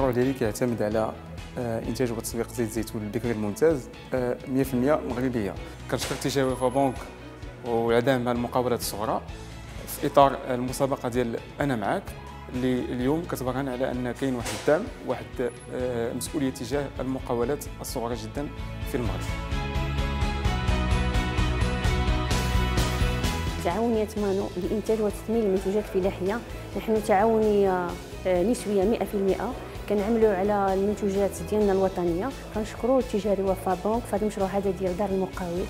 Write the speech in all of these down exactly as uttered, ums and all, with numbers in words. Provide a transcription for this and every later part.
المشروع ديالي كيعتمد على انتاج وتسويق زيت الزيتون البكري الممتاز مية في المية مغربيه. كنشكر اتجاه وفا بنك والعدم مع المقاولات الصغرى في اطار المسابقه ديال انا معاك، اللي اليوم كتبرهن على ان كاين واحد الدعم، واحد مسؤوليه تجاه المقاولات الصغرى جدا في المغرب. تعاونية مانو لإنتاج وتثمين المنتوجات الفلاحية. نحن تعاونية نسوية مئة في المئة، كنعملوا على المنتوجات ديالنا الوطنية. كنشكروا التجاري وفا بنك في هذا المشروع هذا ديال دار المقاول.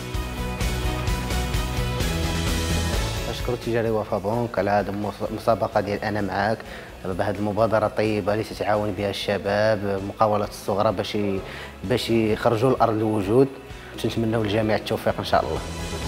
كنشكروا التجاري وفا بنك على هذه المسابقة ديال أنا معاك، بهذه المبادرة الطيبة اللي تتعاون بها الشباب المقاولات الصغرى باش باش يخرجوا الأرض للوجود. نتمنوا للجميع التوفيق إن شاء الله.